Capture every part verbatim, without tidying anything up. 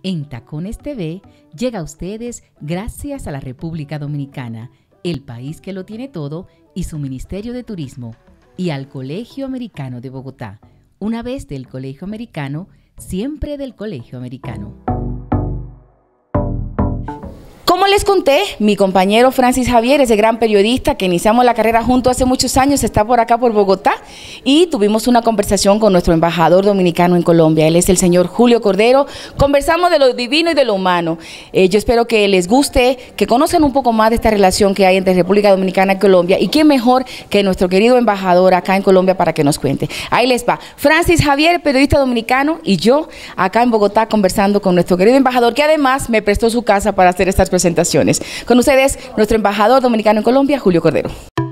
En Tacones T V llega a ustedes gracias a la República Dominicana, el país que lo tiene todo, y su Ministerio de Turismo, y al Colegio Americano de Bogotá. Una vez del Colegio Americano, siempre del Colegio Americano. Como les conté, mi compañero Francis Javier, ese gran periodista que iniciamos la carrera junto hace muchos años, está por acá por Bogotá y tuvimos una conversación con nuestro embajador dominicano en Colombia. Él es el señor Julio Cordero. Conversamos de lo divino y de lo humano. Eh, yo espero que les guste, que conozcan un poco más de esta relación que hay entre República Dominicana y Colombia, y quién mejor que nuestro querido embajador acá en Colombia para que nos cuente. Ahí les va. Francis Javier, periodista dominicano, y yo acá en Bogotá conversando con nuestro querido embajador, que además me prestó su casa para hacer estas presentaciones. Con ustedes, nuestro embajador dominicano en Colombia, Julio Cordero.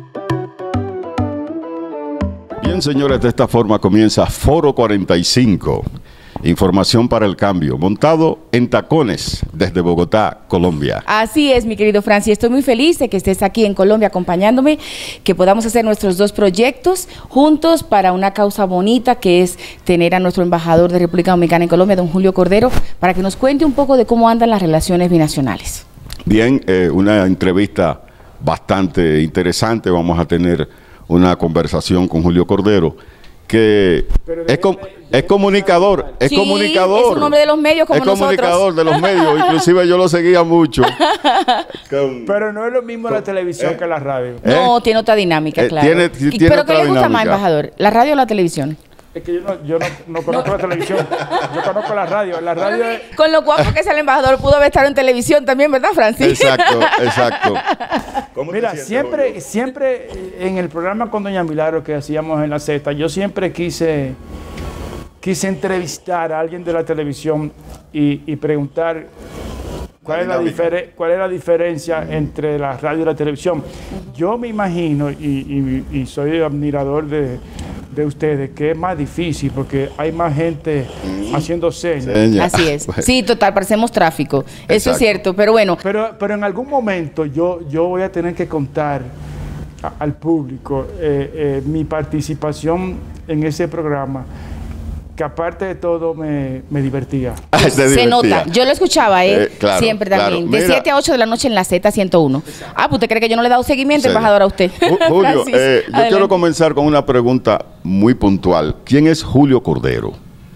Bien, señores, de esta forma comienza Foro cuarenta y cinco. Información para el cambio, montado en tacones desde Bogotá, Colombia. Así es, mi querido Francis. Estoy muy feliz de que estés aquí en Colombia acompañándome, que podamos hacer nuestros dos proyectos juntos para una causa bonita, que es tener a nuestro embajador de República Dominicana en Colombia, don Julio Cordero, para que nos cuente un poco de cómo andan las relaciones binacionales. Bien, eh, una entrevista bastante interesante. Vamos a tener una conversación con Julio Cordero, que es, com es comunicador, es sí, comunicador. Es un hombre de los medios como es nosotros. Es comunicador de los medios, inclusive yo lo seguía mucho. Con, Pero no es lo mismo la televisión eh, que la radio. No, eh, tiene otra dinámica, claro. Eh, tiene, y, tiene ¿Pero qué le gusta más, embajador? ¿La radio o la televisión? Es que yo no, yo no, no conozco no. la televisión, yo conozco la radio. La radio es... Con lo guapo que es el embajador, pudo haber estado en televisión también, ¿verdad, Francis? Exacto, exacto. Mira, siempre, siempre en el programa con Doña Milagro que hacíamos en la Z, yo siempre quise, quise entrevistar a alguien de la televisión y, y preguntar cuál es, la cuál es la diferencia entre la radio y la televisión. Yo me imagino, y, y, y soy admirador de... de ustedes, que es más difícil porque hay más gente mm. haciendo señas. Seña. Así es. Sí, total, parecemos tráfico. Exacto. Eso es cierto, pero bueno. Pero, pero en algún momento yo, yo voy a tener que contar a, al público eh, eh, mi participación en ese programa, que aparte de todo me, me divertía. Se divertía. Nota, yo lo escuchaba eh, eh claro, siempre también, claro. De siete a ocho de la noche en la Z ciento uno. Ah, pues usted cree que yo no le he dado seguimiento, sí. Embajador, a usted. Julio, eh, yo quiero comenzar con una pregunta muy puntual. ¿Quién es Julio Cordero?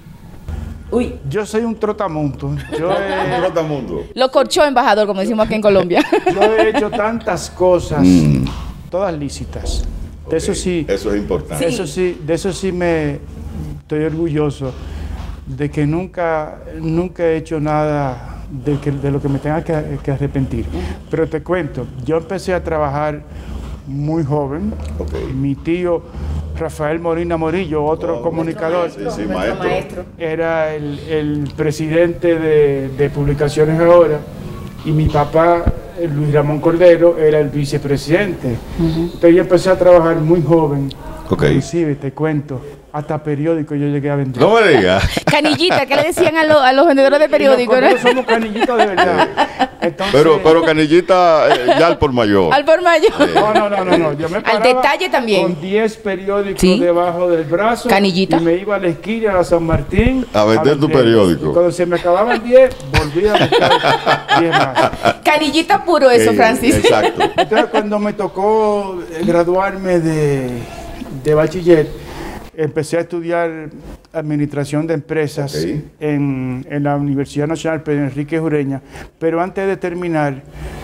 Uy. Yo soy un trotamundo. Yo he... trotamundo. Lo corchó, embajador, como decimos aquí en Colombia. Yo he hecho tantas cosas, mm. todas lícitas. Okay. De eso sí. Eso es importante. De eso sí, de eso sí me estoy orgulloso de que nunca, nunca he hecho nada de, que, de lo que me tenga que, que arrepentir. Pero te cuento, yo empecé a trabajar muy joven. Okay. Mi tío Rafael Molina Morillo, otro oh, comunicador, sí, sí, maestro. maestro, era el, el presidente de, de Publicaciones Ahora, y mi papá, Luis Ramón Cordero, era el vicepresidente. Uh-huh. Entonces yo empecé a trabajar muy joven. Okay. Inclusive, te cuento, hasta periódico yo llegué a vender. No me digas. Canillita, ¿qué le decían a, lo, a los vendedores de periódicos? Nosotros ¿no? somos canillitas de verdad. Entonces, pero, pero canillita eh, ya al por mayor. Al por mayor. Sí. No, no, no, no, no. Yo me al detalle también. Con diez periódicos ¿sí? debajo del brazo. Canillita. Y me iba a la esquina, a la San Martín. A vender, a vender tu periódico. Y cuando se me acababan diez, volví a buscar diez más. Canillita puro eso, sí, Francis. Exacto. Entonces, cuando me tocó graduarme de, de bachiller, empecé a estudiar Administración de Empresas okay. en, en la Universidad Nacional Pedro Enrique Ureña, pero antes de terminar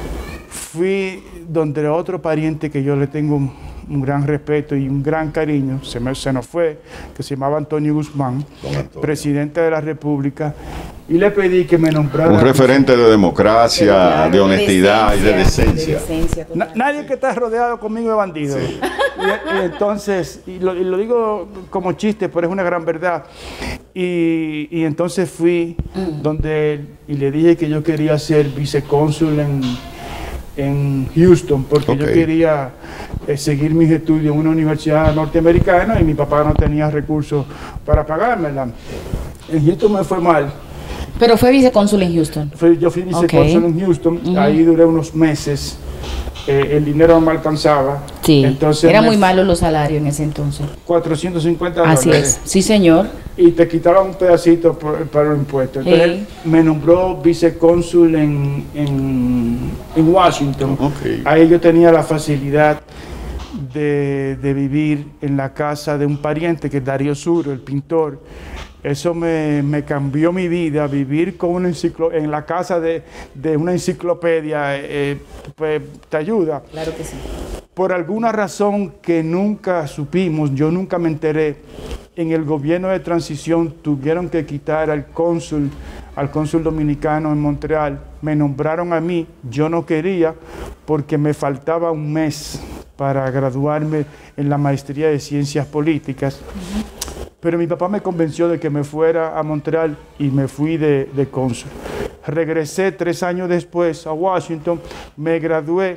fui donde otro pariente que yo le tengo un, un gran respeto y un gran cariño, se, me, se nos fue, que se llamaba Antonio Guzmán, Antonio. presidente de la República, y le pedí que me nombrara... Un referente de democracia, de, de honestidad y de decencia. De decencia Na, nadie que está rodeado conmigo es bandido. Sí. Y, y entonces, y lo, y lo digo como chiste, pero es una gran verdad. Y, y entonces fui mm. donde él y le dije que yo quería ser vicecónsul en, en Houston, porque okay. yo quería eh, seguir mis estudios en una universidad norteamericana y mi papá no tenía recursos para pagármela. En Houston me fue mal. Pero fue vicecónsul en Houston. Fui, yo fui vicecónsul okay. en Houston, uh-huh. ahí duré unos meses. eh, el dinero no me alcanzaba. Sí, entonces eran muy malos los salarios en ese entonces. cuatrocientos cincuenta Así dólares. es, sí señor. Y te quitaban un pedacito por, para los impuestos. Entonces Hey. me nombró vicecónsul en, en, en Washington. Okay. Ahí yo tenía la facilidad de, de vivir en la casa de un pariente que es Darío Suro, el pintor. Eso me, me cambió mi vida, vivir con una enciclo en la casa de, de una enciclopedia, eh, pues te ayuda. Claro que sí. Por alguna razón que nunca supimos, yo nunca me enteré, en el gobierno de transición tuvieron que quitar al cónsul, al cónsul dominicano en Montreal. Me nombraron a mí, yo no quería porque me faltaba un mes para graduarme en la maestría de Ciencias Políticas. Uh-huh. Pero mi papá me convenció de que me fuera a Montreal y me fui de, de cónsul. Regresé tres años después a Washington, me gradué.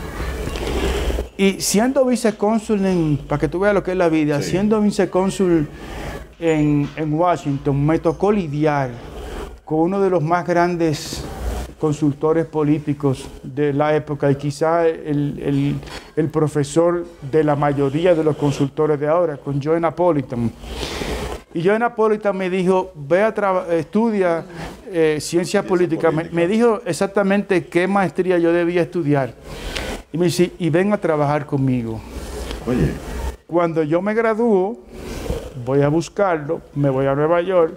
Y siendo vicecónsul, en, para que tú veas lo que es la vida, sí. siendo vicecónsul en, en Washington, me tocó lidiar con uno de los más grandes consultores políticos de la época y quizá el, el, el profesor de la mayoría de los consultores de ahora, con Joe Napolitan. Y Joe Napolitan me dijo, ve a estudia eh, ciencia política. Me, me dijo exactamente qué maestría yo debía estudiar. Y me dice, y ven a trabajar conmigo. Oye. Cuando yo me gradúo, voy a buscarlo, me voy a Nueva York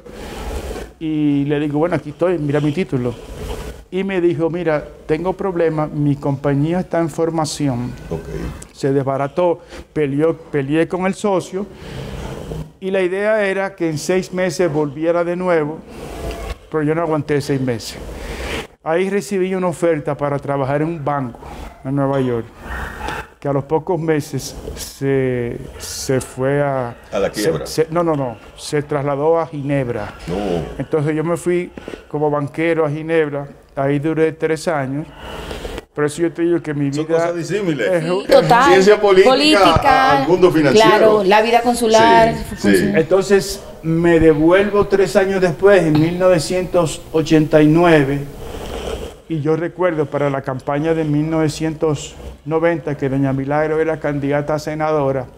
y le digo, bueno, aquí estoy, mira mi título. Y me dijo, mira, tengo problemas, mi compañía está en formación. Okay. Se desbarató, peleó, peleé con el socio y la idea era que en seis meses volviera de nuevo, pero yo no aguanté seis meses. Ahí recibí una oferta para trabajar en un banco en Nueva York, que a los pocos meses se, se fue a... A la quiebra. Se, se, no, no, no, se trasladó a Ginebra. No. Entonces yo me fui como banquero a Ginebra, ahí duré tres años. Por eso yo te digo que mi vida... Son cosas disímiles. Es, sí, total. Ciencia política, política al mundo financiero. Claro, la vida consular. Sí, sí. Entonces me devuelvo tres años después, en mil novecientos ochenta y nueve, y yo recuerdo para la campaña de mil novecientos noventa que doña Milagro era candidata a senadora,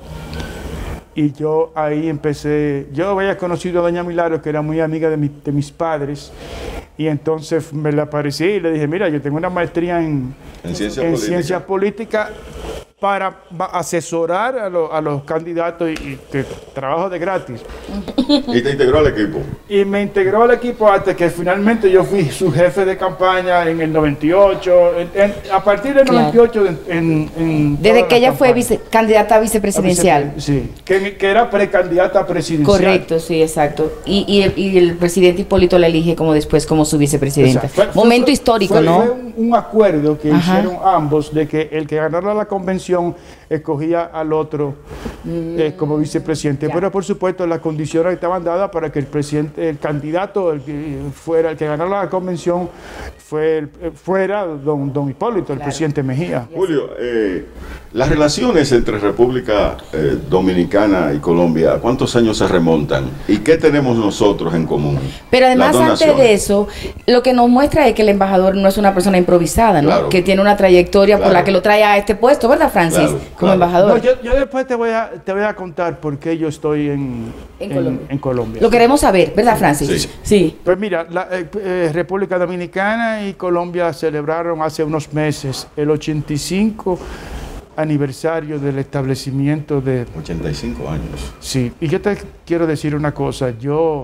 y yo ahí empecé, yo había conocido a doña Milagro, que era muy amiga de, mi, de mis padres, y entonces me le aparecí y le dije, mira, yo tengo una maestría en, en ciencia en política. ciencia política para asesorar a, lo, a los candidatos y, y que trabajo de gratis. Y te integró al equipo. Y me integró al equipo hasta que finalmente yo fui su jefe de campaña en el noventa y ocho, en, en, a partir del claro. noventa y ocho en, en, en desde que ella fue vice, candidata a vicepresidencial. A vice, sí, que, que era precandidata presidencial. Correcto, sí, exacto. Y, y, el, y el presidente Hipólito la elige como después como su vicepresidenta. Fue, Momento fue, histórico, fue, ¿no? Fue un, un acuerdo que Ajá. hicieron ambos de que el que ganara la convención escogía al otro mm, eh, como vicepresidente. Ya. Pero por supuesto las condiciones estaban dadas para que el presidente, el candidato, el que fuera, el que ganara la convención fue el, fuera don, don Hipólito, claro. el presidente Mejía. Julio, eh, las relaciones entre República eh, Dominicana y Colombia, ¿cuántos años se remontan? ¿Y qué tenemos nosotros en común? Pero además, antes de eso, lo que nos muestra es que el embajador no es una persona improvisada, ¿no? Claro. Que tiene una trayectoria claro. por la que lo trae a este puesto, ¿verdad, Francis? Claro, como claro. embajador. No, yo, yo después te voy, a, te voy a contar por qué yo estoy en, en, en, Colombia. en Colombia. Lo queremos saber, ¿verdad, Francis? Sí. sí. Pues mira, la eh, eh, República Dominicana y Colombia celebraron hace unos meses el ochenta y cinco aniversario del establecimiento de... ochenta y cinco años. Sí, y yo te quiero decir una cosa, yo,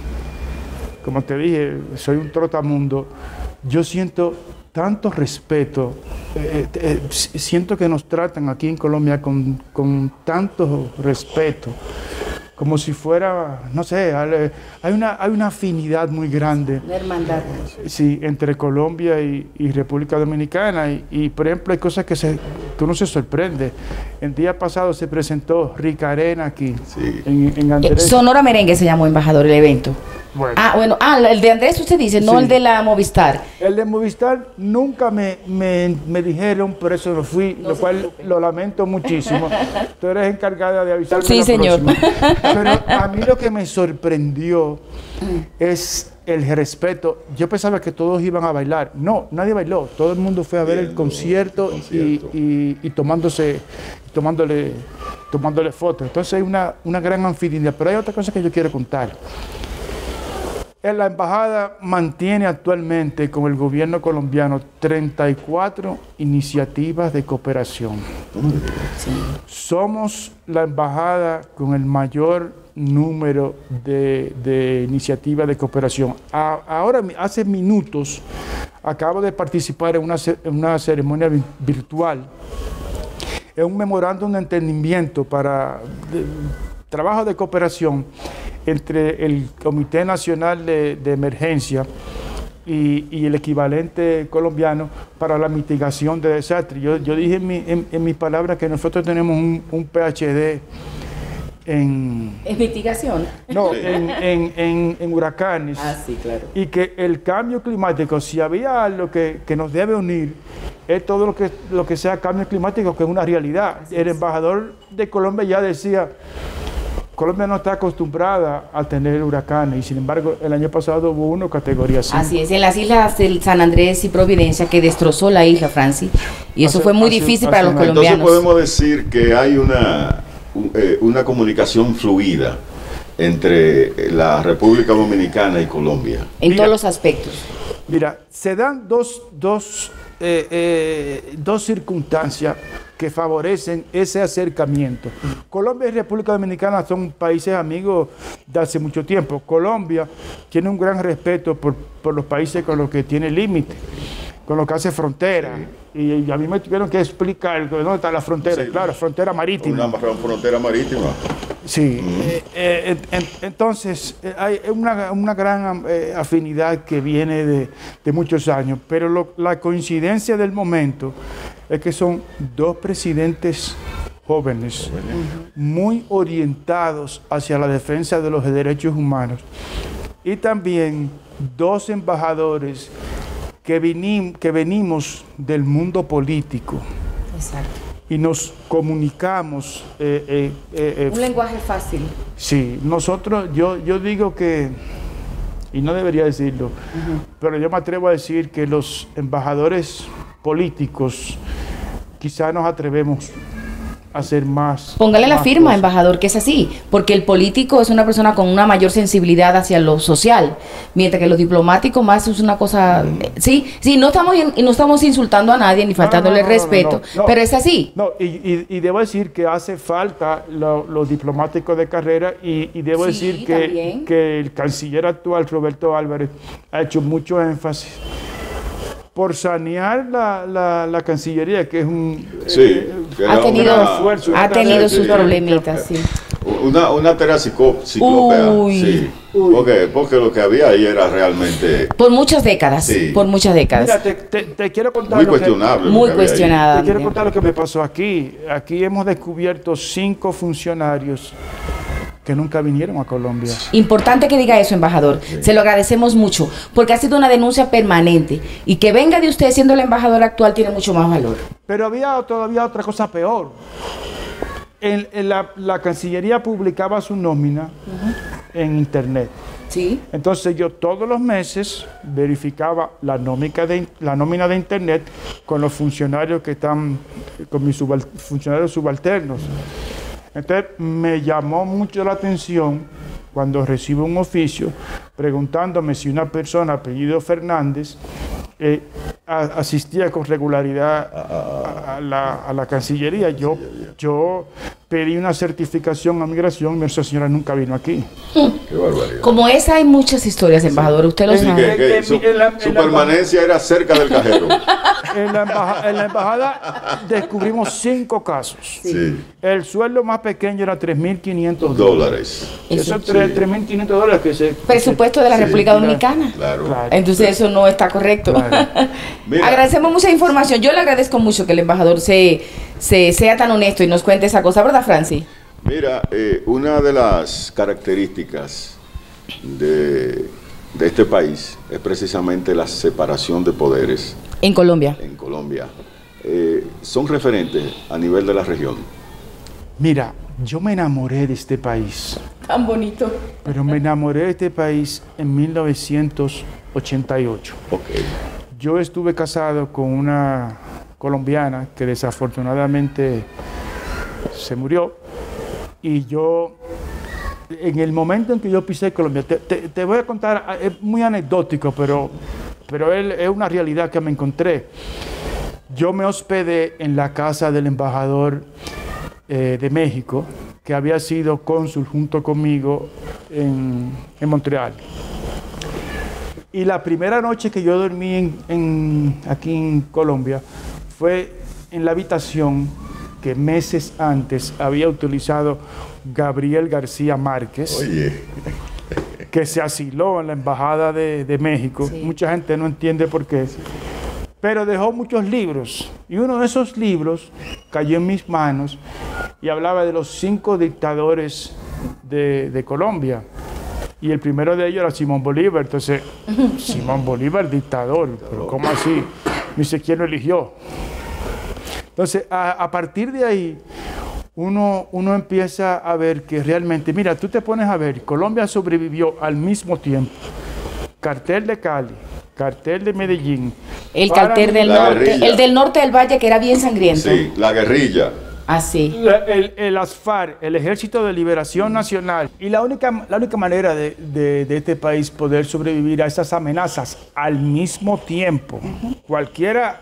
como te dije, soy un trotamundo, yo siento tanto respeto, eh, eh, siento que nos tratan aquí en Colombia con, con tanto respeto, como si fuera, no sé, hay una, hay una afinidad muy grande. Una hermandad. Sí, entre Colombia y, y República Dominicana. Y, y, por ejemplo, hay cosas que, se, que uno se sorprende. El día pasado se presentó Rica Arena aquí, sí. en, en Andrés. Sonora Merengue se llamó, embajador, el evento. Bueno. Ah, bueno, ah, el de Andrés usted dice, no sí. el de la Movistar. El de Movistar nunca me, me, me dijeron, por eso no fui, no lo cual preocupe. Lo lamento muchísimo. Tú eres encargada de avisarme sí, la señor. próxima. Pero a mí lo que me sorprendió es el respeto. Yo pensaba que todos iban a bailar. No, nadie bailó. Todo el mundo fue a ver el concierto, el concierto. Y, y, y tomándose, tomándole, tomándole fotos. Entonces hay una, una gran afinidad. Pero hay otra cosa que yo quiero contar. La embajada mantiene actualmente con el gobierno colombiano treinta y cuatro iniciativas de cooperación. Sí. Somos la embajada con el mayor número de, de iniciativas de cooperación. A, ahora, hace minutos, acabo de participar en una, en una ceremonia virtual, en un memorándum de entendimiento para de, trabajo de cooperación entre el Comité Nacional de, de Emergencia y, y el equivalente colombiano para la mitigación de desastres. Yo, yo dije en mi, en, en mi palabra que nosotros tenemos un, un P H D en... ¿En mitigación? No, en, en, en, en huracanes. Ah, sí, claro. Y que el cambio climático, si había algo que, que nos debe unir, es todo lo que, lo que sea cambio climático, que es una realidad. Así el es. Embajador de Colombia ya decía... Colombia no está acostumbrada a tener huracanes y sin embargo el año pasado hubo uno categoría cinco. Así es, en las islas de San Andrés y Providencia que destrozó la isla, Francis, y eso hace, fue muy hace, difícil hace para los colombianos. Entonces podemos decir que hay una, una comunicación fluida entre la República Dominicana y Colombia. En mira, todos los aspectos. Mira, se dan dos, dos, eh, eh, dos circunstancias que favorecen ese acercamiento. Colombia y República Dominicana son países amigos de hace mucho tiempo. Colombia tiene un gran respeto por, por los países con los que tiene límite, con los que hace frontera. Sí. Y, y a mí me tuvieron que explicar dónde está la frontera. Sí, claro, frontera marítima. Una frontera marítima. Sí. Mm. Eh, eh, en, entonces, eh, hay una, una gran eh, afinidad que viene de, de muchos años, pero lo, la coincidencia del momento es que son dos presidentes jóvenes, muy orientados hacia la defensa de los derechos humanos, y también dos embajadores que, vinim, que venimos del mundo político. Exacto. Y nos comunicamos. Eh, eh, eh, Un lenguaje fácil. Sí, nosotros, yo, yo digo que, y no debería decirlo, uh-huh. pero yo me atrevo a decir que los embajadores políticos quizás nos atrevemos a hacer más. Póngale más la firma, cosas. Embajador, que es así, porque el político es una persona con una mayor sensibilidad hacia lo social, mientras que los diplomáticos más es una cosa, mm. sí, sí, no estamos no estamos insultando a nadie ni faltándole no, no, no, respeto, no, no, no. pero es así. No, y, y, y debo decir que hace falta lo, los diplomáticos de carrera y, y debo sí, decir que, que el canciller actual, Roberto Álvarez, ha hecho mucho énfasis por sanear la, la, la Cancillería, que es un... Sí, eh, que ha tenido, una, esfuerzo, ha tenido sus problemitas, sí. Una, una tarea ciclópea, sí. Porque, porque lo que había ahí era realmente... Por muchas décadas, sí. por muchas décadas. Mira, te, te, te quiero contar... Muy lo cuestionable. Que, muy cuestionada. Te quiero contar lo que me pasó aquí. Aquí hemos descubierto cinco funcionarios que nunca vinieron a Colombia. Importante que diga eso, embajador. Sí. Se lo agradecemos mucho, porque ha sido una denuncia permanente. Y que venga de usted siendo el embajador actual tiene mucho más valor. Pero había todavía otra cosa peor. En, en la, la Cancillería publicaba su nómina uh-huh. en Internet. Sí. Entonces yo todos los meses verificaba la nómina de, la nómina de Internet con los funcionarios que están, con mis subal, funcionarios subalternos. Entonces me llamó mucho la atención cuando recibo un oficio preguntándome si una persona apellido Fernández eh, a, asistía con regularidad a, a, la, a la Cancillería. Yo, yo pedí una certificación a migración y esa señora nunca vino aquí. Qué barbaridad. Como esa hay muchas historias, embajador, usted lo sí, sabe. Que, que su, en la, en su permanencia era cerca del cajero. En la, embajada, en la embajada descubrimos cinco casos. Sí. El sueldo más pequeño era tres mil quinientos dólares. Eso es tres mil quinientos dólares que se... Presupuesto de la sí, República Dominicana. Claro. claro. Entonces eso no está correcto. Claro. Agradecemos mucha información. Yo le agradezco mucho que el embajador se, se sea tan honesto y nos cuente esa cosa, ¿verdad, Francis? Mira, eh, una de las características de, de este país es precisamente la separación de poderes. En Colombia. En Colombia. Eh, son referentes a nivel de la región. Mira, Yo me enamoré de este país. Tan bonito. Pero me enamoré de este país en mil novecientos ochenta y ocho. Okay. Yo estuve casado con una colombiana que desafortunadamente se murió. Y yo, en el momento en que yo pisé Colombia, te, te, te voy a contar, es muy anecdótico, pero, pero es, es una realidad que me encontré. Yo me hospedé en la casa del embajador eh, de México, que había sido cónsul junto conmigo en, en Montreal. Y la primera noche que yo dormí en, en, aquí en Colombia fue en la habitación que meses antes había utilizado Gabriel García Márquez, Oye. que se asiló en la Embajada de, de México. Sí. Mucha gente no entiende por qué, pero dejó muchos libros. Y uno de esos libros cayó en mis manos y hablaba de los cinco dictadores de, de Colombia. Y el primero de ellos era Simón Bolívar. Entonces, Simón Bolívar, dictador. ¿Pero cómo así? Me dice, ¿quién lo eligió? Entonces, a, a partir de ahí, uno, uno empieza a ver que realmente, mira, tú te pones a ver, Colombia sobrevivió al mismo tiempo. Cartel de Cali, cartel de Medellín. El cartel del norte, el del norte del Valle, que era bien sangriento. Sí, la guerrilla. Así. Ah, el, el ASFAR, el Ejército de Liberación Nacional. Y la única, la única manera de, de, de este país poder sobrevivir a esas amenazas al mismo tiempo, uh-huh. cualquiera,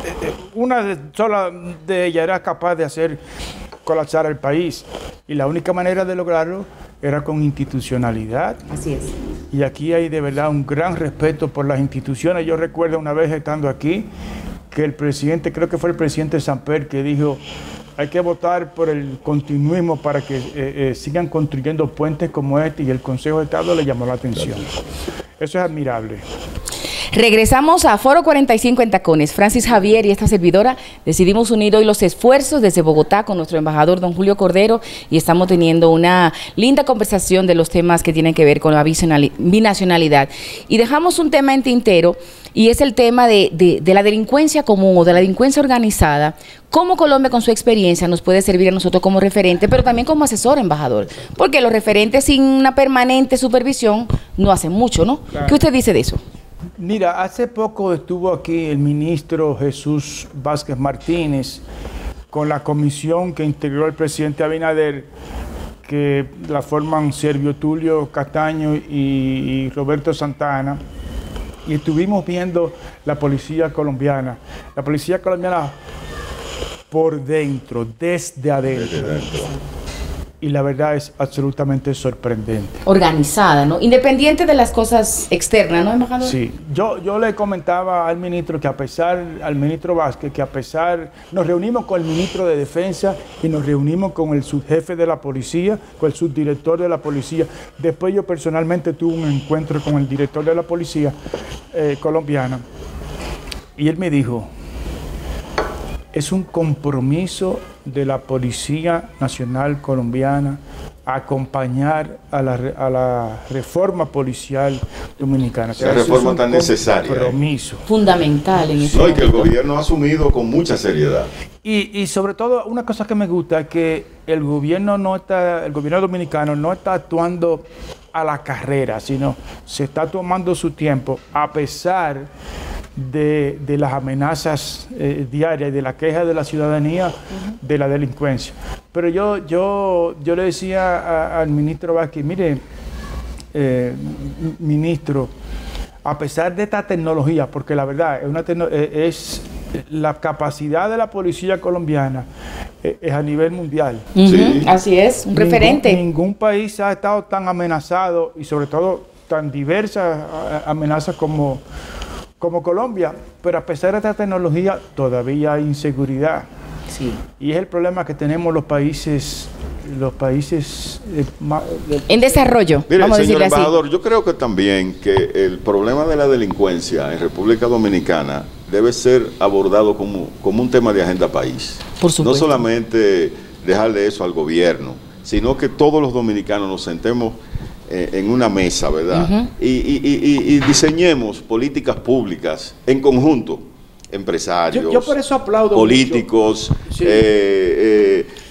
una de, sola de ellas era capaz de hacer colapsar el país. Y la única manera de lograrlo era con institucionalidad. Así es. Y aquí hay de verdad un gran respeto por las instituciones. Yo recuerdo una vez estando aquí, que el presidente, creo que fue el presidente Samper, que dijo, hay que votar por el continuismo para que eh, eh, sigan construyendo puentes como este, y el Consejo de Estado le llamó la atención. Eso es admirable. Regresamos a Foro cuarenta y cinco en Tacones. Francis Javier y esta servidora decidimos unir hoy los esfuerzos desde Bogotá con nuestro embajador don Julio Cordero, y estamos teniendo una linda conversación de los temas que tienen que ver con la binacionalidad. Y dejamos un tema en tintero, y es el tema de, de, de la delincuencia común o de la delincuencia organizada. Cómo Colombia, con su experiencia, nos puede servir a nosotros como referente, pero también como asesor, embajador. Porque los referentes sin una permanente supervisión no hacen mucho, ¿no? Claro. ¿Qué usted dice de eso? Mira, hace poco estuvo aquí el ministro Jesús Vázquez Martínez con la comisión que integró el presidente Abinader, que la forman Servio Tulio Castaño y, y Roberto Santana, y estuvimos viendo la policía colombiana. La policía colombiana por dentro, desde adentro. Desde adentro. Y la verdad es absolutamente sorprendente. Organizada, ¿no? Independiente de las cosas externas, ¿no, embajador? Sí. Yo, yo le comentaba al ministro que a pesar, al ministro Vázquez, que a pesar, nos reunimos con el ministro de Defensa y nos reunimos con el subjefe de la policía, con el subdirector de la policía. Después yo personalmente tuve un encuentro con el director de la policía eh, colombiana, y él me dijo, es un compromiso de la Policía Nacional Colombiana acompañar a la, a la reforma policial dominicana. Esa reforma es tan necesaria. Compromiso. Eh. Fundamental en ese No, y que el gobierno ha asumido con mucha seriedad. Y, y sobre todo, una cosa que me gusta es que el gobierno no está, el gobierno dominicano no está actuando a la carrera, sino se está tomando su tiempo, a pesar de, de las amenazas eh, diarias y de la queja de la ciudadanía uh-huh. de la delincuencia. Pero yo, yo, yo le decía a, al ministro Vázquez, mire, eh, ministro, a pesar de esta tecnología, porque la verdad es, una tecno, es la capacidad de la policía colombiana es, es a nivel mundial. Uh-huh. Sí. Así es, un ningún, referente. Ningún país ha estado tan amenazado y sobre todo tan diversas amenazas como como Colombia, pero a pesar de esta tecnología todavía hay inseguridad. Sí. Y es el problema que tenemos los países, los países eh, de, en desarrollo. Mire, vamos señor a decirle embajador, así. yo creo que también que el problema de la delincuencia en República Dominicana debe ser abordado como, como un tema de agenda país. Por supuesto. No solamente dejarle eso al gobierno, sino que todos los dominicanos nos sentemos en una mesa, ¿verdad? Uh-huh. y, y, y, y diseñemos políticas públicas en conjunto, empresarios, yo, yo por eso aplaudo políticos, sí. eh, eh,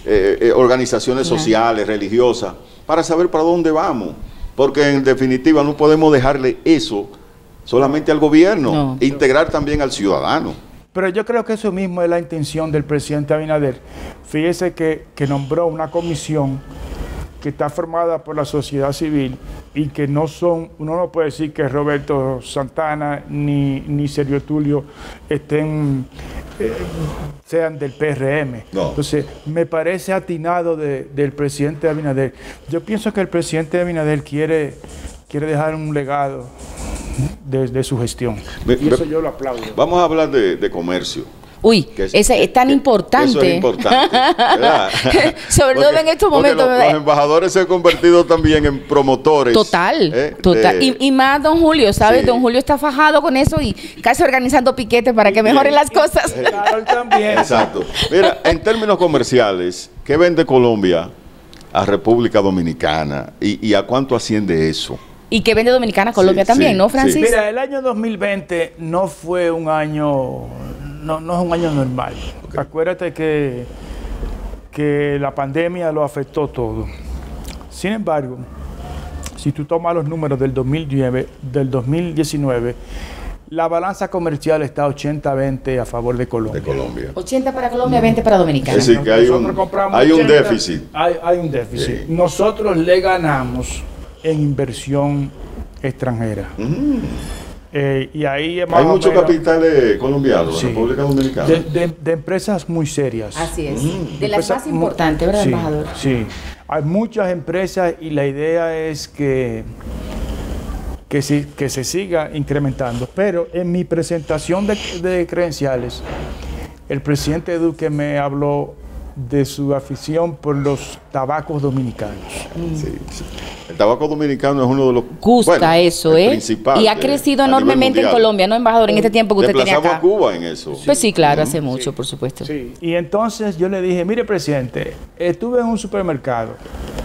eh, eh, organizaciones sociales, religiosas, para saber para dónde vamos. Porque en definitiva no podemos dejarle eso solamente al gobierno, No. integrar también al ciudadano. Pero yo creo que eso mismo es la intención del presidente Abinader. Fíjese que, que nombró una comisión que está formada por la sociedad civil y que no son, uno no puede decir que Roberto Santana ni, ni Sergio Tulio estén, eh, sean del P R M. No. Entonces, me parece atinado de, del presidente Abinader. Yo pienso que el presidente Abinader quiere, quiere dejar un legado de, de su gestión. Me, y eso me, yo lo aplaudo. Vamos a hablar de, de comercio. Uy, Que ese que, es tan que, importante. Eso es importante, ¿verdad? Sobre todo en estos momentos. Los, los embajadores se han convertido también en promotores. Total, ¿eh? total. De, y, y más don Julio, ¿sabes? Sí. Don Julio está fajado con eso y casi organizando piquetes para que mejoren las cosas. Claro, él también. Exacto. Mira, en términos comerciales, ¿qué vende Colombia a República Dominicana? ¿Y, y a cuánto asciende eso? Y que vende Dominicana a Colombia Sí, también, sí, ¿no, Francis? sí. Mira, el año dos mil veinte no fue un año, no, no es un año normal. Okay. Acuérdate que, que la pandemia lo afectó todo. Sin embargo, si tú tomas los números del dos mil nueve, del dos mil diecinueve, la balanza comercial está ochenta veinte a favor de Colombia. De Colombia. ochenta para Colombia, veinte para Dominicana. Es decir, que hay un, hay un déficit. Hay, hay un déficit. Sí. Nosotros le ganamos en inversión extranjera. Mm. Eh, y ahí hay mucho capital eh, colombiano sí, en República Dominicana. De, de, de empresas muy serias. Así es. Mm. De las más importantes, ¿verdad, sí, embajador? Sí. Hay muchas empresas y la idea es que, que, sí, que se siga incrementando. Pero en mi presentación de, de credenciales, el presidente Duque me habló de su afición por los tabacos dominicanos. Mm. Sí, sí. El tabaco dominicano es uno de los... Gusta bueno, eso, ¿eh? Y ha crecido de, enormemente en Colombia, ¿no, embajador? En este tiempo que usted tenía acá. A Cuba en eso. Pues sí, claro, sí. hace mucho, sí. por supuesto. Sí. Y entonces yo le dije, mire, presidente, estuve en un supermercado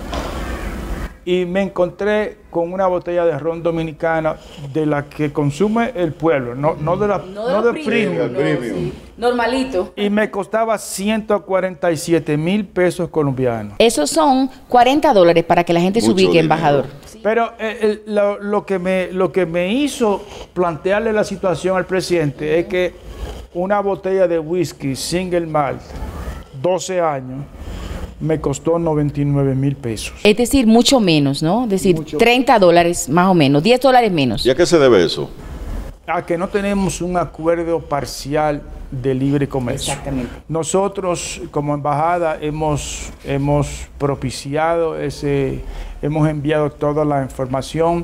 y me encontré con una botella de ron dominicana de la que consume el pueblo, no, no de la no, no de del premium. No, sí. Normalito. Y me costaba ciento cuarenta y siete mil pesos colombianos. Esos son cuarenta dólares para que la gente se ubique, embajador. Sí. Pero eh, el, lo, lo, que me, lo que me hizo plantearle la situación al presidente uh-huh. es que una botella de whisky single malt, doce años, me costó noventa y nueve mil pesos. Es decir, mucho menos, ¿no? Es decir, mucho. treinta dólares más o menos, diez dólares menos. ¿Y a qué se debe eso? A que no tenemos un acuerdo parcial de libre comercio. Exactamente. Nosotros, como embajada, hemos, hemos propiciado ese, hemos enviado toda la información.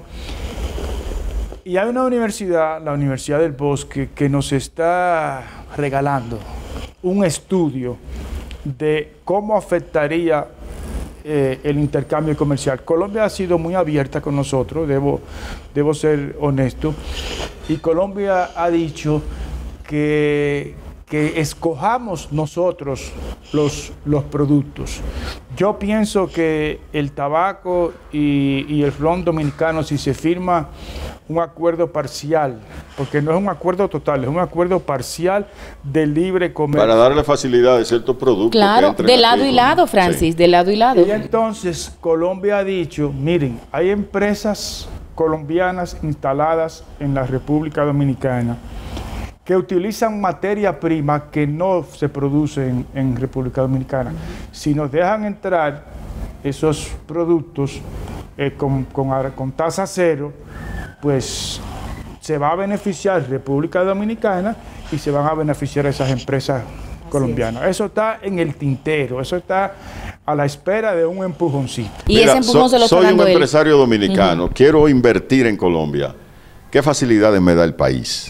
Y hay una universidad, la Universidad del Bosque, que nos está regalando un estudio de cómo afectaría eh, el intercambio comercial. Colombia ha sido muy abierta con nosotros, debo, debo ser honesto, y Colombia ha dicho que, que escojamos nosotros los, los productos. Yo pienso que el tabaco y, y el ron dominicano, si se firma un acuerdo parcial, porque no es un acuerdo total, es un acuerdo parcial de libre comercio. Para darle facilidad de ciertos productos. Claro, de lado y lado, Francis, sí. de lado y lado. Y entonces Colombia ha dicho, miren, hay empresas colombianas instaladas en la República Dominicana que utilizan materia prima que no se produce en, en República Dominicana. Si nos dejan entrar esos productos eh, con, con, con tasa cero, pues se va a beneficiar República Dominicana y se van a beneficiar esas empresas colombianas. Eso está en el tintero, eso está a la espera de un empujoncito. Y Mira, ese empujón so, se lo está soy dando un él. empresario dominicano, uh-huh. quiero invertir en Colombia. ¿Qué facilidades me da el país?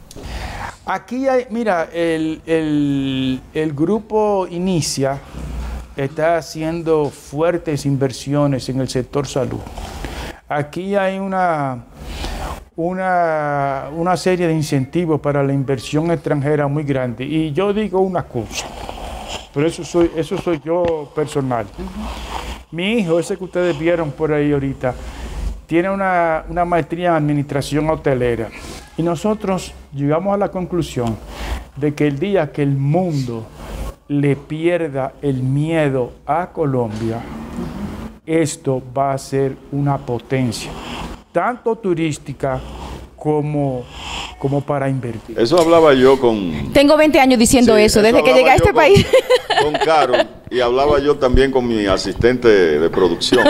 Aquí hay, mira, el, el, el grupo Inicia está haciendo fuertes inversiones en el sector salud. Aquí hay una, una, una serie de incentivos para la inversión extranjera muy grande. Y yo digo una cosa, pero eso soy, eso soy yo personal. Uh-huh. Mi hijo, ese que ustedes vieron por ahí ahorita, tiene una, una maestría en administración hotelera. Y nosotros llegamos a la conclusión de que el día que el mundo le pierda el miedo a Colombia, esto va a ser una potencia, tanto turística como, como para invertir. Eso hablaba yo con... Tengo veinte años diciendo Sí, eso, desde que hablaba llegué a yo este con- país. Con Caro, y hablaba yo también con mi asistente de, de producción.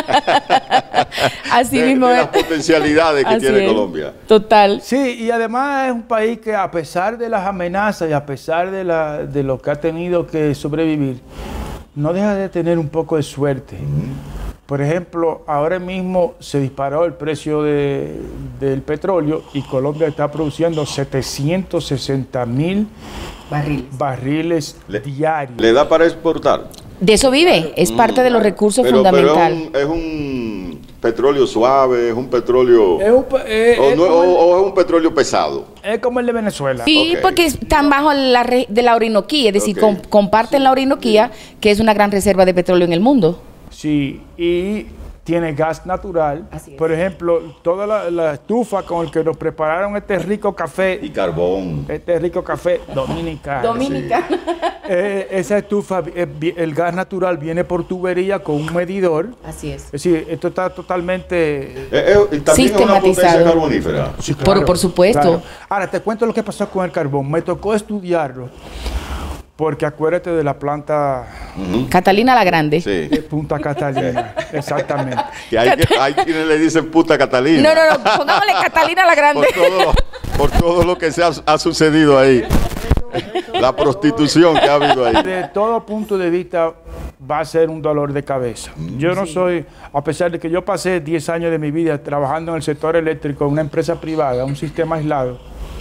Así de, mismo de es. las potencialidades que Así tiene es. Colombia. Total. Sí, y además es un país que a pesar de las amenazas y a pesar de, la, de lo que ha tenido que sobrevivir, no deja de tener un poco de suerte. Por ejemplo, ahora mismo se disparó el precio de- del petróleo y Colombia está produciendo setecientos sesenta mil Barriles. barriles Le- diarios. ¿Le da para exportar? De eso vive, es parte de los recursos Pero, pero fundamentales. es, un, es un petróleo suave, es un petróleo... Es, un pa- eh, o, es no- como el, o- o es un petróleo pesado. es como el de Venezuela. Sí, Ok. porque están bajo la re- de la Orinoquía, es decir, Ok. com- comparten la Orinoquía, que es una gran reserva de petróleo en el mundo. Sí, y tiene gas natural. Así es. Por ejemplo, toda la, la estufa con el que nos prepararon este rico café, Y carbón. este rico café dominicano. Dominicana. Eh, esa estufa, eh, vi- el gas natural viene por tubería con un medidor. Así es. Es decir, esto está totalmente... Eh, eh, y también es una potencia Sistematizado. carbonífera. Sí, Por- por supuesto. claro. Ahora, te cuento lo que pasó con el carbón. Me tocó estudiarlo, porque acuérdate de la planta Catalina la Grande. Sí. de Punta Catalina. Exactamente. Que hay, que, hay quienes le dicen puta Catalina. No, no, no, pongámosle Catalina la Grande. Por todo, lo, por todo lo que se ha, ha sucedido ahí. La prostitución que ha habido ahí. De todo punto de vista va a ser un dolor de cabeza. Yo no soy, a pesar de que yo pasé diez años de mi vida trabajando en el sector eléctrico en una empresa privada, un sistema aislado,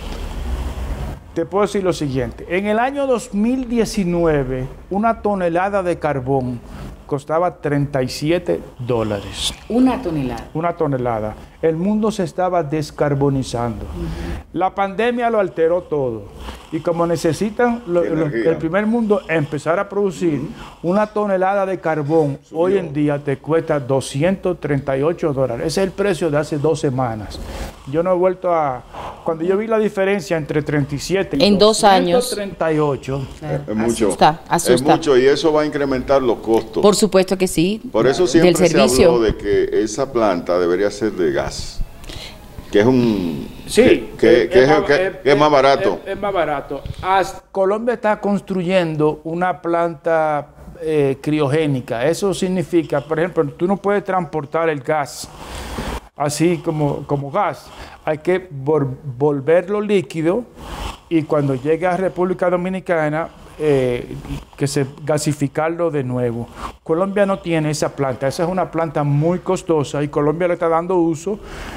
te puedo decir lo siguiente. En el año dos mil diecinueve, una tonelada de carbón costaba treinta y siete dólares. Una tonelada. Una tonelada. El mundo se estaba descarbonizando. La pandemia lo alteró todo. Y como necesitan lo- lo- Energía. el primer mundo empezar a producir, una tonelada de carbón hoy en día te cuesta doscientos treinta y ocho dólares. Ese es el precio de hace dos semanas. Yo no he vuelto a... Cuando yo vi la diferencia entre treinta y siete y En dos años. doscientos treinta y ocho, Es mucho. Asusta, asusta. Es mucho y eso va a incrementar los costos. Por supuesto que sí. Por eso Del siempre se servicio. habló de que esa planta debería ser de gas, que es un sí, que, que- que es, más- que- que es más barato. Es, es más barato. As- Colombia está construyendo una planta eh, criogénica. Eso significa, por ejemplo, tú no puedes transportar el gas así como, como gas. Hay que vol- volverlo líquido y cuando llegue a República Dominicana, eh, que se gasificarlo de nuevo. Colombia no tiene esa planta. Esa es una planta muy costosa y Colombia le está dando uso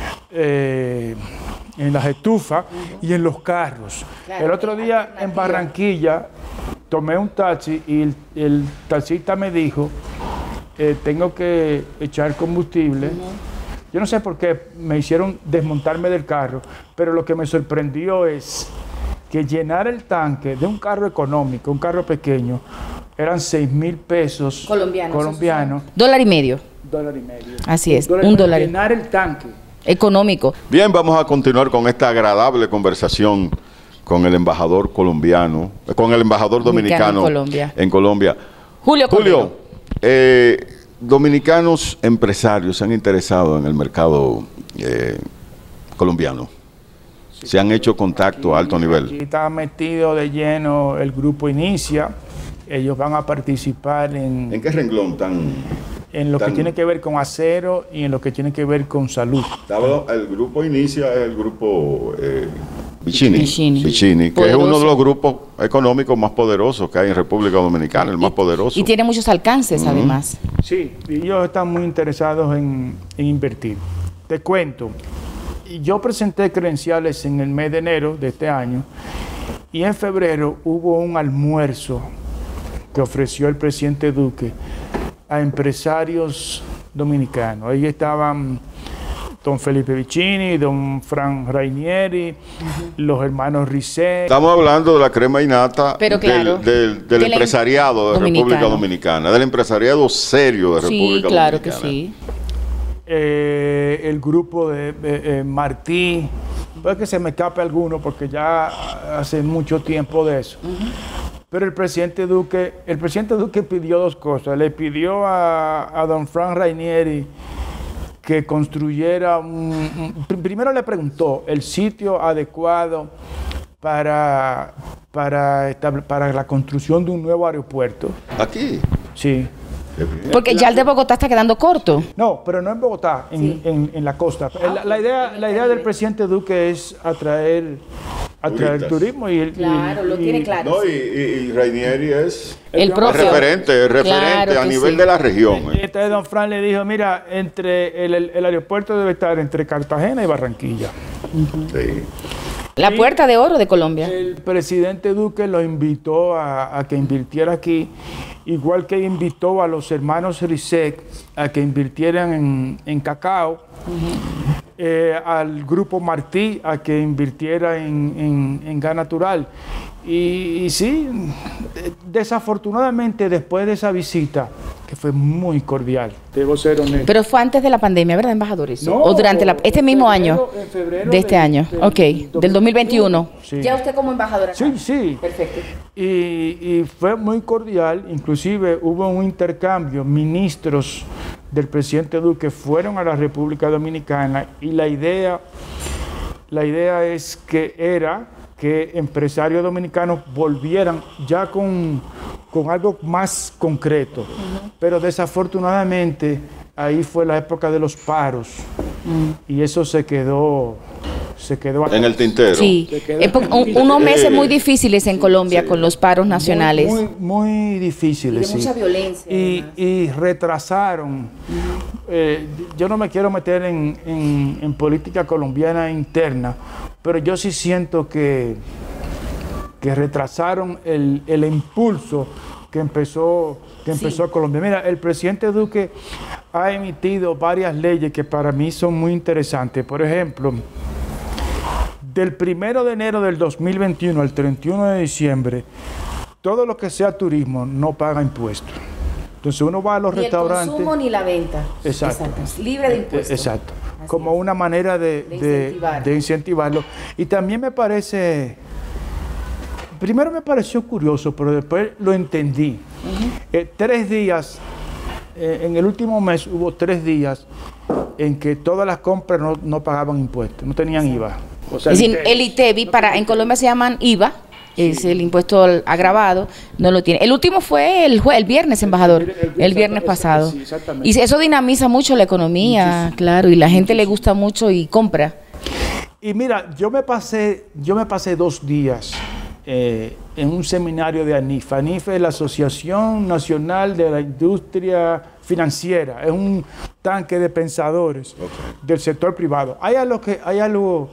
eh, en las estufas y en los carros. Claro, El otro es día en alternativa. Barranquilla tomé un taxi y el, el taxista me dijo, eh, tengo que echar combustible. Yo no sé por qué me hicieron desmontarme del carro, pero lo que me sorprendió es que llenar el tanque de un carro económico, un carro pequeño, eran seis mil pesos Colombianos. colombianos, Dólar y medio. dólar y medio. Así es, Dólar y un medio. dólar. Llenar el tanque. Económico. Bien, vamos a continuar con esta agradable conversación con el embajador colombiano, eh, con el embajador Dominicano dominicano en Colombia. en Colombia. Julio Cordero. Julio, eh, dominicanos empresarios se han interesado en el mercado eh, colombiano. Se han hecho contacto a alto Aquí nivel. está metido de lleno el grupo Inicia. Ellos van a participar en, ¿En qué renglón tan? en lo que tan- tiene que ver con acero y en lo que tiene que ver con salud. Estaba- el grupo inicia el grupo eh, Vicini, Vicini. Vicini, que Poderoso. es uno de los grupos económicos más poderosos que hay en República Dominicana, el más poderoso. Y tiene muchos alcances, además. Sí, y ellos están muy interesados en, en invertir. Te cuento, yo presenté credenciales en el mes de enero de este año y en febrero hubo un almuerzo que ofreció el presidente Duque a empresarios dominicanos. Ahí estaban don Felipe Vicini, don Fran Rainieri, los hermanos Risset. Estamos hablando de la crema innata Pero claro, del, del- del de la empresariado de dominicano. República Dominicana, del empresariado serio de Sí, República claro Dominicana. que sí. eh, el grupo de eh, eh, Martí, puede que se me escape alguno porque ya hace mucho tiempo de eso. Pero el presidente Duque, el presidente Duque pidió dos cosas. Le pidió a, a don Frank Rainieri que construyera un, un... Primero le preguntó el sitio adecuado para, para, para la construcción de un nuevo aeropuerto. ¿Aquí? Sí. Porque ya el de Bogotá está quedando corto. No, pero no en Bogotá, en, Sí. en, en la costa. La, la idea, la idea del presidente Duque es atraer, atraer Turistas. turismo. Y, el- Claro, y- lo y- tiene claro. No, y, y, y Rainieri es, El es propio. referente, es referente Claro a que nivel sí. de la región. Y eh. entonces don Fran le dijo, mira, entre el, el- el aeropuerto debe estar entre Cartagena y Barranquilla. Sí. La puerta de oro de Colombia. El presidente Duque lo invitó a, a que invirtiera aquí, igual que invitó a los hermanos Risek a que invirtieran en, en cacao, eh, al grupo Martí a que invirtiera en, en- en gas natural. Y, y sí, de- desafortunadamente después de esa visita, que fue muy cordial, debo ser honesto. Pero fue antes de la pandemia, ¿verdad, embajadores? No, o durante la, este en mismo febrero- año en febrero de este del- año. del ok, del dos mil veintiuno. Sí. Ya usted como embajadora. Sí, sí. Perfecto. Y, y fue muy cordial, inclusive hubo un intercambio, ministros del presidente Duque fueron a la República Dominicana y la idea, la idea es que era que empresarios dominicanos volvieran ya con, con algo más concreto. Pero desafortunadamente ahí fue la época de los paros y eso se quedó, se quedó En el tintero. Sí, Se quedó- es porque un- unos meses muy difíciles en Colombia sí. con los paros nacionales. Muy, muy, muy difíciles. Y de mucha sí. violencia, Y, además. y retrasaron. Eh, yo no me quiero meter en, en- en política colombiana interna, pero yo sí siento que, que retrasaron el, el impulso que empezó, que empezó Colombia. Mira, el presidente Duque ha emitido varias leyes que para mí son muy interesantes. Por ejemplo, del primero de enero del dos mil veintiuno al treinta y uno de diciembre, todo lo que sea turismo no paga impuestos. Entonces uno va a los Ni el restaurantes. consumo ni la venta. Exacto. Libre de impuestos. Exacto. Así Como es. una manera de, De de- incentivar. de incentivarlo. Y también me parece, primero me pareció curioso, pero después lo entendí. Eh, tres días, eh, en el último mes hubo tres días en que todas las compras no, no pagaban impuestos, no tenían I V A. O sea, Es decir, el- el I T E B I para, en Colombia se llaman I V A, es el impuesto al- agravado, no lo tiene. El último fue el, jue- el viernes, embajador, el- el- el viernes exacto, pasado. sí, exactamente. Y eso dinamiza mucho la economía, claro, y la gente le gusta mucho y compra. Y mira, yo me pasé, yo me pasé dos días eh, en un seminario de ANIF. ANIF es la Asociación Nacional de la Industria Financiera. Es un tanque de pensadores del sector privado. Hay algo que, hay algo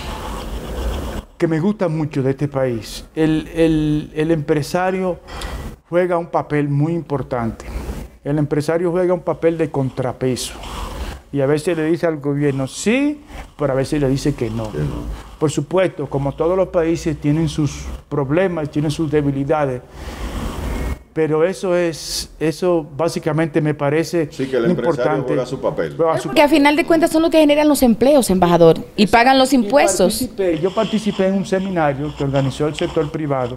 que me gusta mucho de este país. El, el- el empresario juega un papel muy importante. El empresario juega un papel de contrapeso. Y a veces le dice al gobierno sí, pero a veces le dice que no. Por supuesto, como todos los países tienen sus problemas, tienen sus debilidades, pero eso es, eso básicamente me parece Sí, que el empresario importante. juega su papel. Juega su Porque a final de cuentas son los que generan los empleos, embajador, y pagan los Y impuestos. participé- yo participé en un seminario que organizó el sector privado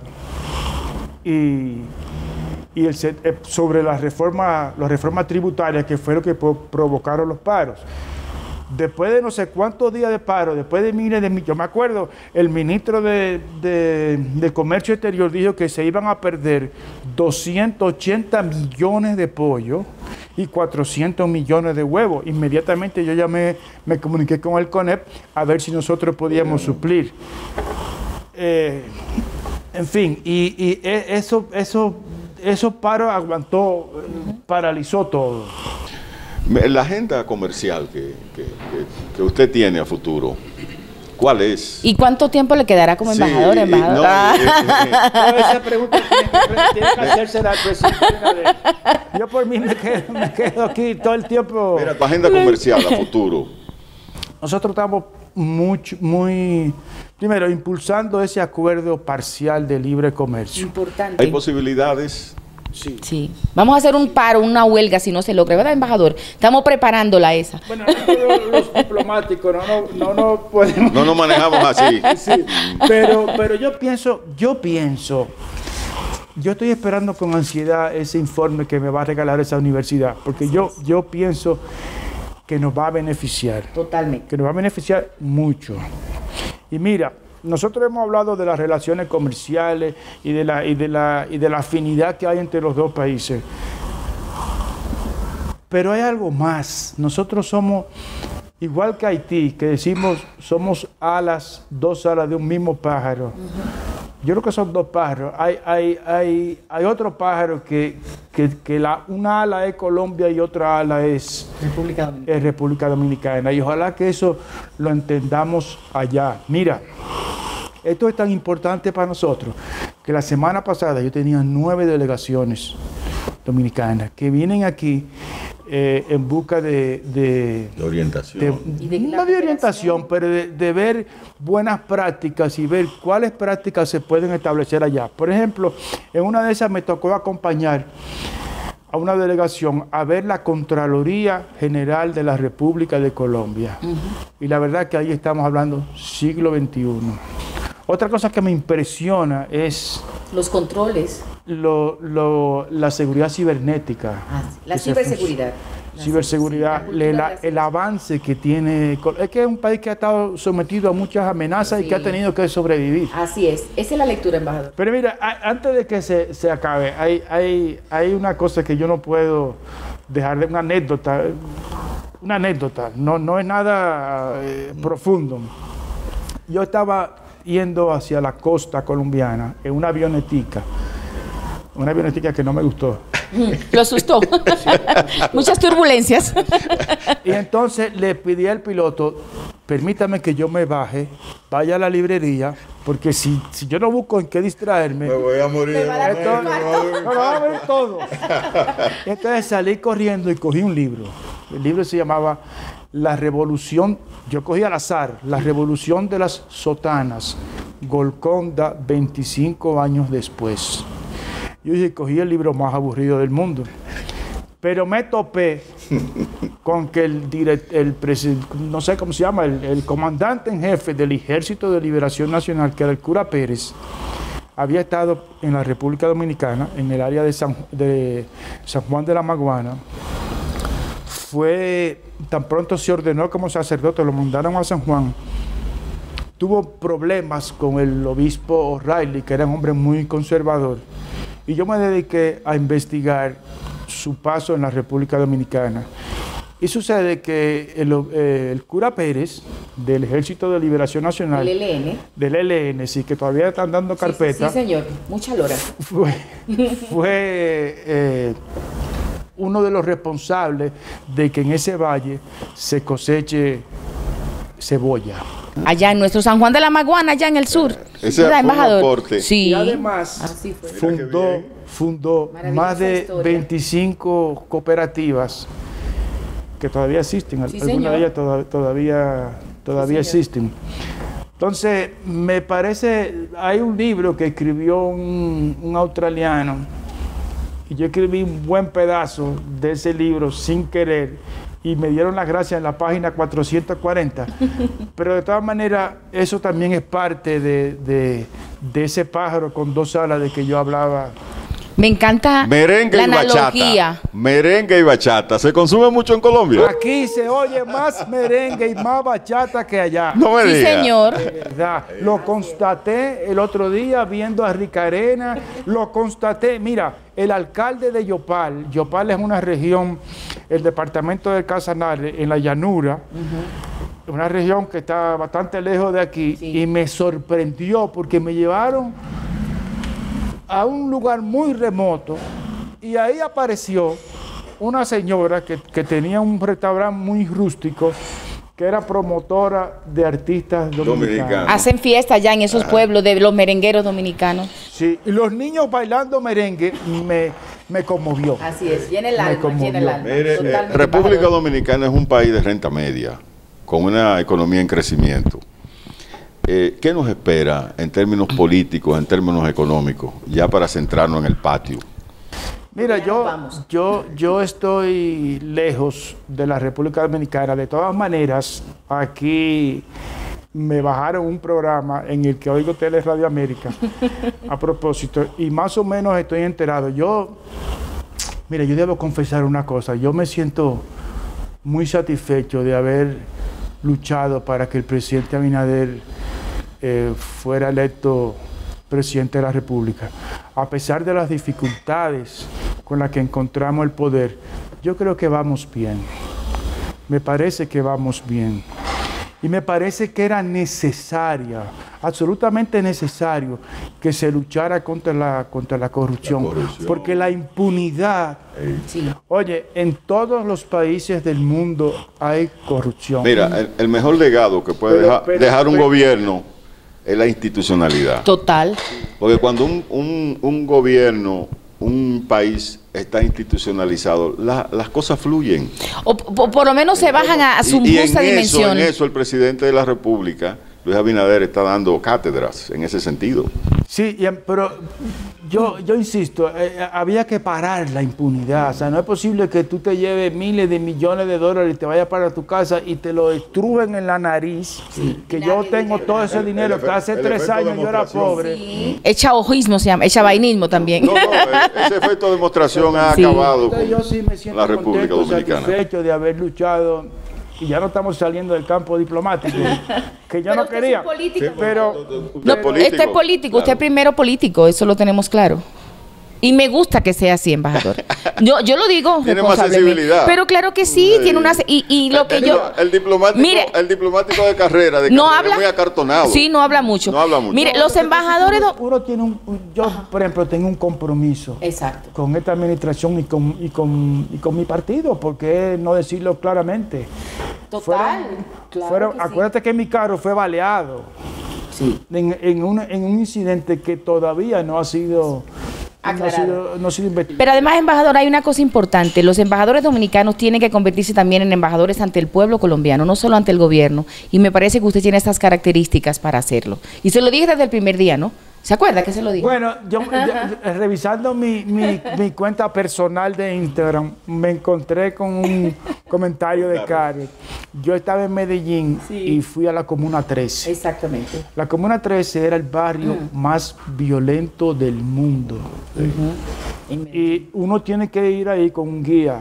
y, y el, se- eh, sobre la reforma, las reformas tributarias que fue lo que po- provocaron los paros. Después de no sé cuántos días de paro, después de miles de millones, yo me acuerdo, el ministro de, de- de Comercio Exterior dijo que se iban a perder doscientos ochenta millones de pollo y cuatrocientos millones de huevos. Inmediatamente yo llamé, me comuniqué con el CONEP a ver si nosotros podíamos suplir. Eh, en fin, y, y e- eso, eso, esos paros aguantó, eh, paralizó todo. La agenda comercial que, que- que- que usted tiene a futuro, ¿cuál es? ¿Y cuánto tiempo le quedará como Sí, embajador, y- embajador? no, Ah. y- y- y- Esa pregunta tiene que, tiene que hacérsela al presidente de una vez. Yo por mí me quedo, me quedo aquí todo el tiempo. Mira, tu agenda comercial a futuro. Nosotros estamos mucho, muy, primero, impulsando ese acuerdo parcial de libre comercio. Importante. ¿Hay posibilidades? Sí. Sí. Vamos a hacer un paro, una huelga si no se logra, ¿verdad, embajador? Estamos preparándola esa. Bueno, nosotros los diplomáticos no, no, no, no podemos... No nos manejamos así. Sí, pero, pero yo pienso, yo pienso yo estoy esperando con ansiedad ese informe que me va a regalar esa universidad, porque yo, yo pienso que nos va a beneficiar. Totalmente. Que nos va a beneficiar mucho. Y mira, nosotros hemos hablado de las relaciones comerciales y de la, y de la, y de la afinidad que hay entre los dos países. Pero hay algo más. Nosotros somos, igual que Haití, que decimos somos alas, dos alas de un mismo pájaro. Uh-huh. Yo creo que son dos pájaros. Hay, hay, hay, hay otro pájaro que, que, que la, una ala es Colombia y otra ala es República Dominicana. es República Dominicana. Y ojalá que eso lo entendamos allá. Mira, esto es tan importante para nosotros que la semana pasada yo tenía nueve delegaciones dominicanas que vienen aquí eh, en busca de, de, de orientación. De, de no de orientación, pero de, de ver buenas prácticas y ver cuáles prácticas se pueden establecer allá. Por ejemplo, en una de esas me tocó acompañar a una delegación a ver la Contraloría General de la República de Colombia. Uh-huh. Y la verdad que ahí estamos hablando siglo veintiuno. Otra cosa que me impresiona es los controles. Lo, lo, la seguridad cibernética. Ah, sí. La ciberseguridad. La ciberseguridad, la la, la, el avance que tiene. Es que es un país que ha estado sometido a muchas amenazas sí. y que ha tenido que sobrevivir. Así es. Esa es la lectura, embajador. Pero mira, a, antes de que se, se acabe, hay, hay, hay una cosa que yo no puedo dejar de una anécdota. Una anécdota. No, no es nada eh, profundo. Yo estaba yendo hacia la costa colombiana en una avionetica. Una avionetica que no me gustó. Lo asustó. Sí, muchas turbulencias. Y entonces le pedí al piloto, permítame que yo me baje, vaya a la librería, porque si, si yo no busco en qué distraerme, me voy a morir. Me va a entonces, me va a ver todo. Y entonces salí corriendo y cogí un libro. El libro se llamaba La Revolución, yo cogí al azar, La Revolución de las Sotanas, Golconda, veinticinco años después. Yo dije, cogí el libro más aburrido del mundo. Pero me topé con que el, direct, el no sé cómo se llama, el, el comandante en jefe del Ejército de Liberación Nacional, que era el cura Pérez, había estado en la República Dominicana, en el área de San, de San Juan de la Maguana. Fue, tan pronto se ordenó como sacerdote, lo mandaron a San Juan. Tuvo problemas con el obispo O'Reilly, que era un hombre muy conservador. Y yo me dediqué a investigar su paso en la República Dominicana. Y sucede que el, eh, el cura Pérez, del Ejército de Liberación Nacional, del E L N, del E L N, sí, que todavía están dando carpeta. Sí, sí, señor, mucha lora. Fue, fue eh, uno de los responsables de que en ese valle se coseche cebolla. Allá en nuestro San Juan de la Maguana, allá en el sur. Ese fue embajador. Un aporte. Sí. Y además fundó, fundó más de historia. veinticinco cooperativas que todavía existen. Sí, algunas de ellas toda, todavía, todavía sí, existen. Entonces, me parece, hay un libro que escribió un, un australiano, y yo escribí un buen pedazo de ese libro sin querer, y me dieron las gracias en la página cuatrocientos cuarenta. Pero de todas maneras, eso también es parte de, de, de ese pájaro con dos alas de que yo hablaba. Me encanta merengue la y analogía. Bachata. Merengue y bachata. ¿Se consume mucho en Colombia? Aquí se oye más merengue y más bachata que allá. No me sí, diga. señor. De verdad. Lo constaté el otro día viendo a Rica Arena. Lo constaté. Mira, el alcalde de Yopal. Yopal es una región, el departamento de Casanare, en la llanura. Uh-huh. Una región que está bastante lejos de aquí. Sí. Y me sorprendió porque me llevaron a un lugar muy remoto y ahí apareció una señora que, que tenía un restaurante muy rústico, que era promotora de artistas dominicanos. Dominicano. Hacen fiesta allá en esos Ajá. pueblos de los merengueros dominicanos. Sí, y los niños bailando merengue me, me conmovió. Así es, llena el alma, llena el alma. Mire, eh, República Dominicana es un país de renta media, con una economía en crecimiento. Eh, ¿Qué nos espera en términos políticos, en términos económicos, ya para centrarnos en el patio? Mira, yo, yo, yo estoy lejos de la República Dominicana. De todas maneras, aquí me bajaron un programa en el que oigo Teleradio América, a propósito, y más o menos estoy enterado. Yo, mira, yo debo confesar una cosa, yo me siento muy satisfecho de haber luchado para que el presidente Abinader eh, fuera electo presidente de la República. A pesar de las dificultades con las que encontramos el poder, yo creo que vamos bien. Me parece que vamos bien. Y me parece que era necesaria, absolutamente necesario, que se luchara contra la, contra la corrupción. La corrupción. Porque la impunidad, sí. Oye, en todos los países del mundo hay corrupción. Mira, el, el mejor legado que puede pero, dejar, pero, dejar un pero, gobierno es la institucionalidad. Total. Porque cuando un, un, un gobierno, un país está institucionalizado, la, las cosas fluyen. O, o por lo menos se bajan a, a su y, justa y en dimensión. Eso, en eso el presidente de la República, Luis Abinader, está dando cátedras en ese sentido. Sí, pero yo, yo insisto, eh, había que parar la impunidad. O sea, no es posible que tú te lleves miles de millones de dólares y te vayas para tu casa y te lo estrujen en la nariz. Sí. Que yo tengo todo ese dinero, el, el que hace tres años yo era pobre. Sí. Echa ojismo se llama, echa vainismo también. No, no, ese efecto de demostración ha sí. acabado con yo sí me siento la República contento, Dominicana. Satisfecho de haber luchado. Y ya no estamos saliendo del campo diplomático, que yo no quería. Es político. Sí, pero, no, pero este es político, claro. Usted es primero político, eso lo tenemos claro. Y me gusta que sea así, embajador. Yo, yo lo digo tiene más sensibilidad. Pero claro que sí, sí. tiene una... Y, y lo que el, yo... El diplomático, mire, el diplomático de carrera, de no carrera habla, es muy acartonado. Sí, no habla mucho. No habla mucho. Mire, no, los embajadores... Uno, uno tiene un... Yo, por ejemplo, tengo un compromiso. Exacto. Con esta administración y con, y con, y con mi partido, porque no decirlo claramente. Total. Fueron, claro fueron, que acuérdate sí. que mi carro fue baleado. Sí. En, en, un, en un incidente que todavía no ha sido... No ha sido, no ha sido Pero además, embajador, hay una cosa importante. Los embajadores dominicanos tienen que convertirse también en embajadores ante el pueblo colombiano, no solo ante el gobierno. Y me parece que usted tiene estas características para hacerlo. Y se lo dije desde el primer día, ¿no? ¿Se acuerda que se lo dije? Bueno, yo, yo revisando mi, mi, mi cuenta personal de Instagram, me encontré con un comentario de Karen. Yo estaba en Medellín sí. y fui a la Comuna trece. Exactamente. La Comuna trece era el barrio mm. más violento del mundo. Sí. Uh-huh. Y uno tiene que ir ahí con un guía.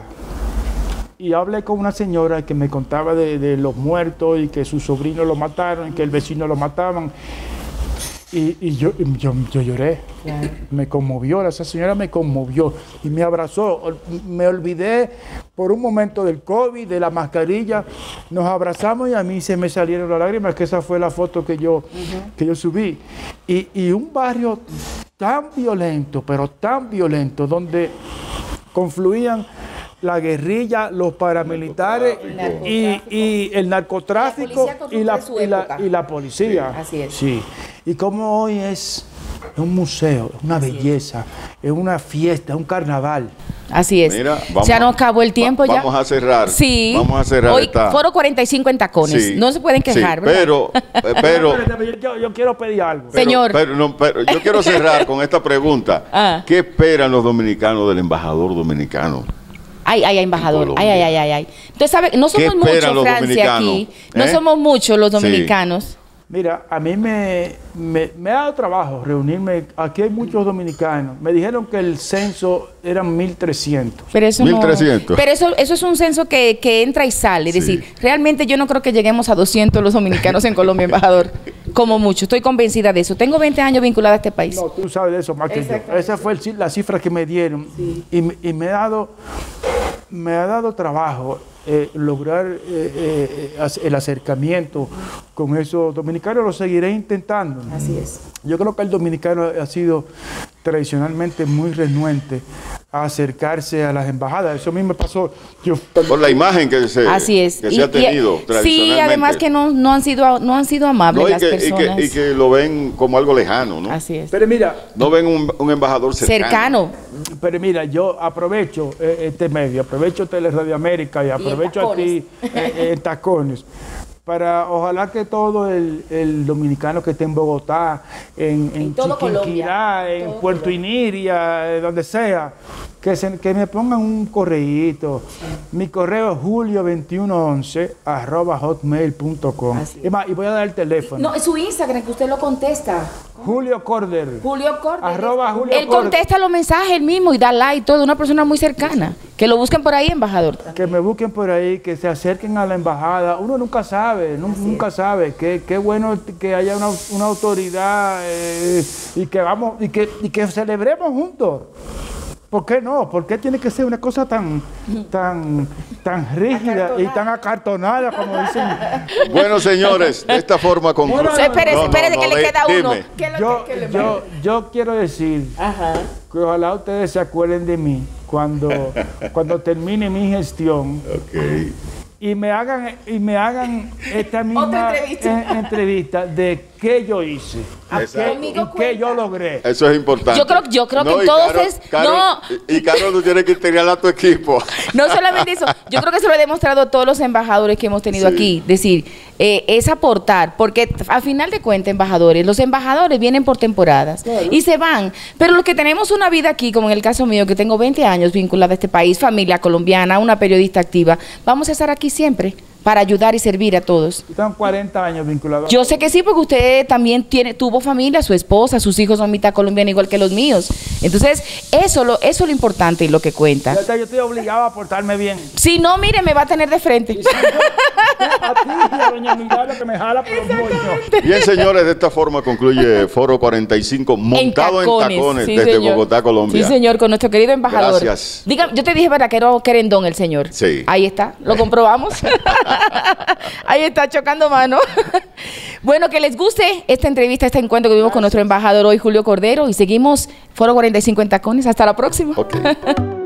Y hablé con una señora que me contaba de, de los muertos y que su sobrino lo mataron y que el vecino lo mataban. Y, y yo, yo, yo lloré, claro. Me conmovió, esa señora me conmovió y me abrazó. Me olvidé por un momento del COVID, de la mascarilla, nos abrazamos y a mí se me salieron las lágrimas, que esa fue la foto que yo, uh-huh. que yo subí. Y, y un barrio tan violento, pero tan violento, donde confluían la guerrilla, los paramilitares y, y el narcotráfico y la, y, la, y la policía. Sí, así es. Sí. Y como hoy es un museo, es una así belleza, es. es una fiesta, es un carnaval. Así es. Mira, vamos, ya no acabó el tiempo va, ya. Vamos a cerrar. Sí. Vamos a cerrar hoy esta. Foro cuarenta y cinco en tacones. Sí. No se pueden quejar, sí, ¿verdad? Pero, pero yo, yo quiero pedir algo. Pero, Señor. Pero, no, pero yo quiero cerrar con esta pregunta. Ah. ¿Qué esperan los dominicanos del embajador dominicano? Ay, ay, ay, embajador. Ay, ay, ay, ay, ay. Entonces, ¿sabe? No somos muchos, Francia, aquí. No ¿Eh? somos muchos los dominicanos. Sí. Mira, a mí me, me, me ha dado trabajo reunirme. Aquí hay muchos dominicanos. Me dijeron que el censo eran mil trescientos. Pero eso mil trescientos. No, pero eso, eso es un censo que, que entra y sale. Es sí. decir, realmente yo no creo que lleguemos a doscientos los dominicanos en Colombia, embajador. Como mucho. Estoy convencida de eso. Tengo veinte años vinculada a este país. No, tú sabes de eso más que yo. Esa fue el, la cifra que me dieron. Sí. Y, y me ha dado... Me ha dado trabajo eh, lograr eh, eh, el acercamiento con esos dominicanos, lo seguiré intentando. Así es. Yo creo que el dominicano ha sido tradicionalmente muy renuente a acercarse a las embajadas. Eso a mí me pasó. Yo, Por la imagen que se, Así es. que y, se ha tenido y, tradicionalmente. Sí, además que no, no, han, sido, no han sido amables no, y las que, personas. Y que, y que lo ven como algo lejano, ¿no? Así es. Pero mira... No ven un, un embajador cercano. Cercano. Pero mira, yo aprovecho eh, este medio, aprovecho Teleradio América y aprovecho y a ti en eh, eh, tacones. Para ojalá que todo el, el dominicano que esté en Bogotá, en, en, en Chiquinquirá, en Puerto Colombia. Iniria, eh, donde sea, que, se, que me pongan un correíto. Mi correo es julio veintiuno once arroba hotmail punto com. Y, más, y voy a dar el teléfono. No, es su Instagram que usted lo contesta. Julio Corder. Julio Corder. Arroba Julio Él Corder. contesta los mensajes él mismo y da like, todo. Una persona muy cercana. Que lo busquen por ahí, embajador. Que me busquen por ahí, que se acerquen a la embajada. Uno nunca sabe, nu- nunca sabe. Qué, qué bueno que haya una, una autoridad eh, y que vamos y que, y que celebremos juntos. ¿Por qué no? ¿Por qué tiene que ser una cosa tan, tan, tan rígida y tan acartonada como dicen? Bueno, señores, de esta forma concluye. Bueno, Espérese, No, no, espérese, no, que le de- queda uno. dime. ¿Qué es lo Yo, que- que le- yo, yo quiero decir Ajá. que ojalá ustedes se acuerden de mí cuando, cuando termine mi gestión Ok. y me hagan, y me hagan esta misma Otra entrevista. eh, entrevista de qué yo hice Exacto. qué- Conmigo y qué yo cuenta. logré. Eso es importante. Yo creo- yo creo que y entonces- Caro- Caro- Y y Caro, tú tienes que integrar a tu equipo. No solamente eso, yo creo que se lo he demostrado a todos los embajadores que hemos tenido Sí. aquí. Decir, eh, es aportar, porque a final de cuentas, embajadores, los embajadores vienen por temporadas y se van. Pero los que tenemos una vida aquí, como en el caso mío, que tengo veinte años vinculada a este país, familia colombiana, una periodista activa, vamos a estar aquí siempre para ayudar y servir a todos. Están cuarenta años vinculados. Yo sé que sí, porque usted también tiene, tuvo familia, su esposa, sus hijos son mitad colombiana igual que los míos. Entonces, eso, lo, eso es lo importante y lo que cuenta. Yo, yo estoy obligado a portarme bien. Si no, mire, me va a tener de frente. A ti y a doña Milagro que me jala por los moños. Bien, señores, de esta forma concluye Foro cuarenta y cinco montado en tacones, sí, desde señor. Bogotá, Colombia. Sí, señor, con nuestro querido embajador. Gracias. Diga, yo te dije, ¿verdad? Que era querendón el señor. Sí. Ahí está, lo comprobamos. Ahí está, chocando mano. Bueno, que les guste esta entrevista, este encuentro que vimos con nuestro embajador hoy, Julio Cordero, y seguimos Foro cuarenta y cinco en tacones. Hasta la próxima. Ok.